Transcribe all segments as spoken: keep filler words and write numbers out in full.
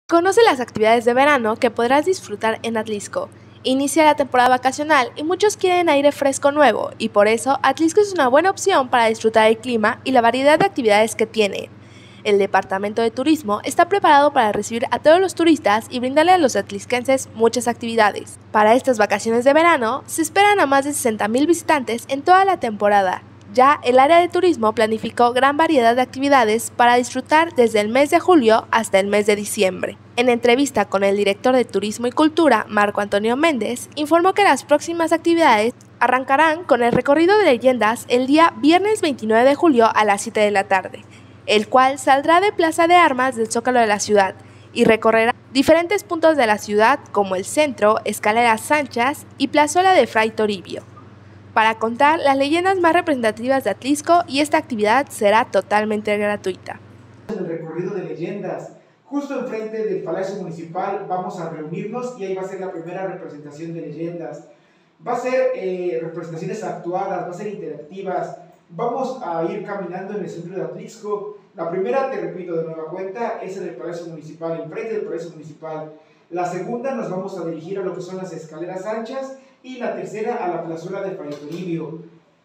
Conoce las actividades de verano que podrás disfrutar en Atlisco. Inicia la temporada vacacional y muchos quieren aire fresco nuevo, y por eso Atlisco es una buena opción para disfrutar el clima y la variedad de actividades que tiene. El Departamento de Turismo está preparado para recibir a todos los turistas y brindarle a los atlisquenses muchas actividades. Para estas vacaciones de verano, se esperan a más de sesenta mil visitantes en toda la temporada. Ya el área de turismo planificó gran variedad de actividades para disfrutar desde el mes de julio hasta el mes de diciembre. En entrevista con el director de Turismo y Cultura, Marco Antonio Méndez, informó que las próximas actividades arrancarán con el recorrido de leyendas el día viernes veintinueve de julio a las siete de la tarde, el cual saldrá de Plaza de Armas del Zócalo de la ciudad y recorrerá diferentes puntos de la ciudad como el Centro, Escaleras Anchas y Plazuela de Fray Toribio, para contar las leyendas más representativas de Atlisco, y esta actividad será totalmente gratuita. El recorrido de leyendas, justo enfrente del Palacio Municipal, vamos a reunirnos y ahí va a ser la primera representación de leyendas. Va a ser eh, representaciones actuadas, va a ser interactivas, vamos a ir caminando en el centro de Atlisco. La primera, te repito de nueva cuenta, es en el Palacio Municipal, enfrente del Palacio Municipal. La segunda nos vamos a dirigir a lo que son las escaleras anchas, y la tercera a la plazuela de Fray Toribio.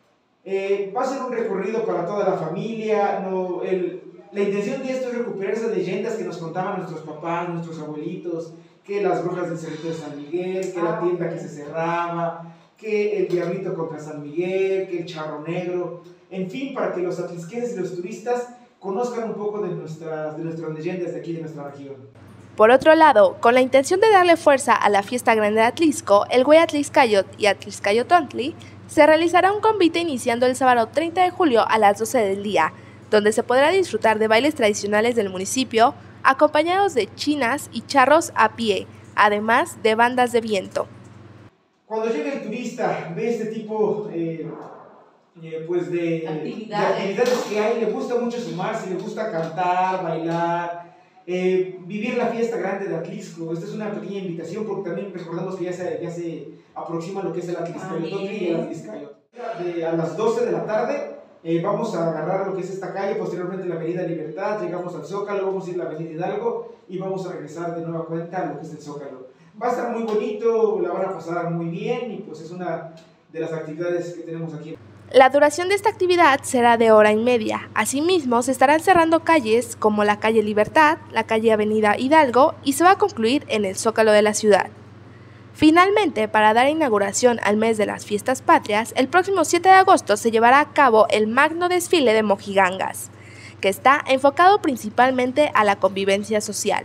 Eh, va a ser un recorrido para toda la familia. No, el, la intención de esto es recuperar esas leyendas que nos contaban nuestros papás, nuestros abuelitos, que las brujas del Cerrito de San Miguel, que la tienda que se cerraba, que el diablito contra San Miguel, que el charro negro, en fin, para que los atlisquenses y los turistas conozcan un poco de nuestras, de nuestras leyendas de aquí, de nuestra región. Por otro lado, con la intención de darle fuerza a la fiesta grande de Atlisco, el Güey Atliscayot y Atliscayotontli, se realizará un convite iniciando el sábado treinta de julio a las doce del día, donde se podrá disfrutar de bailes tradicionales del municipio, acompañados de chinas y charros a pie, además de bandas de viento. Cuando llega el turista, ve este tipo eh, eh, pues de, actividades. de actividades que hay, le gusta mucho sumarse, le gusta cantar, bailar, Eh, vivir la fiesta grande de Atlisco. Esta es una pequeña invitación porque también recordamos que ya se, ya se aproxima lo que es el Atliscayototli y el Atliscayot. De, a las doce de la tarde eh, vamos a agarrar lo que es esta calle, posteriormente la Avenida Libertad, llegamos al Zócalo, vamos a ir a la Avenida Hidalgo y vamos a regresar de nueva cuenta a lo que es el Zócalo. Va a estar muy bonito, la van a pasar muy bien y pues es una de las actividades que tenemos aquí. La duración de esta actividad será de hora y media. Asimismo, se estarán cerrando calles como la calle Libertad, la calle Avenida Hidalgo, y se va a concluir en el Zócalo de la ciudad. Finalmente, para dar inauguración al mes de las fiestas patrias, el próximo siete de agosto se llevará a cabo el magno desfile de mojigangas, que está enfocado principalmente a la convivencia social.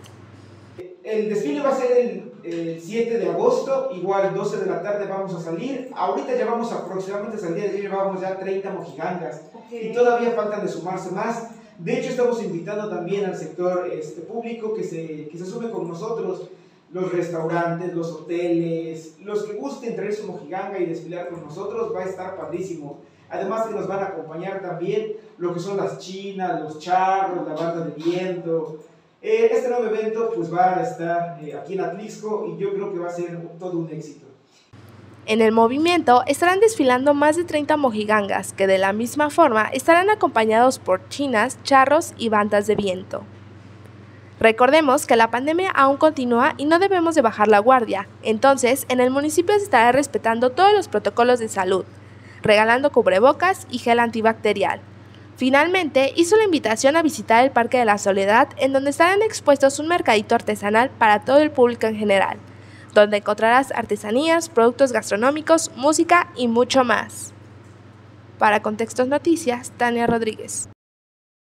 El desfile va a ser el, el siete de agosto, igual doce de la tarde vamos a salir. Ahorita ya vamos aproximadamente al día de hoy, llevamos ya treinta mojigangas, okay, y todavía faltan de sumarse más. De hecho, estamos invitando también al sector este, público que se, que se sume con nosotros, los restaurantes, los hoteles, los que gusten traer su mojiganga y desfilar con nosotros, va a estar padrísimo. Además que nos van a acompañar también lo que son las chinas, los charros, la banda de viento. Este nuevo evento pues va a estar aquí en Atlisco y yo creo que va a ser todo un éxito. En el movimiento estarán desfilando más de treinta mojigangas que de la misma forma estarán acompañados por chinas, charros y bandas de viento. Recordemos que la pandemia aún continúa y no debemos de bajar la guardia, entonces en el municipio se estará respetando todos los protocolos de salud, regalando cubrebocas y gel antibacterial. Finalmente, hizo la invitación a visitar el Parque de la Soledad, en donde estarán expuestos un mercadito artesanal para todo el público en general, donde encontrarás artesanías, productos gastronómicos, música y mucho más. Para Contextos Noticias, Tania Rodríguez.